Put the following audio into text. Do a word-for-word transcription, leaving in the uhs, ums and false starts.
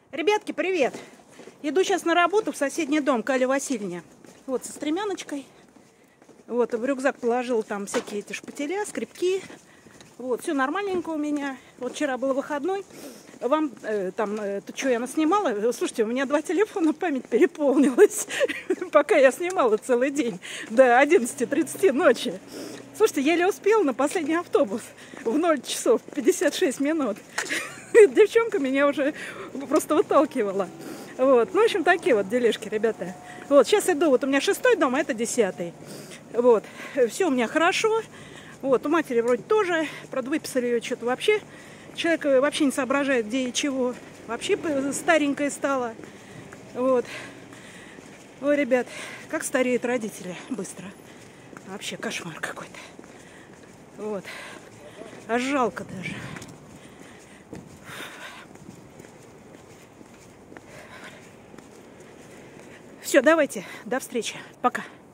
Ребятки, привет! Иду сейчас на работу в соседний дом к Алле Васильевне. Вот со стремяночкой. Вот, в рюкзак положил там всякие эти шпателя, скребки. Вот, все нормальненько у меня. Вот вчера был выходной. Вам э, там, э, то, что я наснимала, слушайте, у меня два телефона, память переполнилась, пока я снимала целый день, до одиннадцати тридцати ночи. Слушайте, еле успела на последний автобус в ноль часов пятьдесят шесть минут. Девчонка меня уже просто выталкивала. Вот, ну, в общем, такие вот делишки, ребята. Вот, сейчас иду, вот у меня шестой дом, а это десятый. Вот, все у меня хорошо. Вот, у матери вроде тоже, правда, выписали ее что-то вообще. Человек вообще не соображает, где и чего. Вообще старенькая стала. Вот. Ой, ребят, как стареют родители быстро. Вообще кошмар какой-то. Вот. Аж жалко даже. Все, давайте, до встречи. Пока.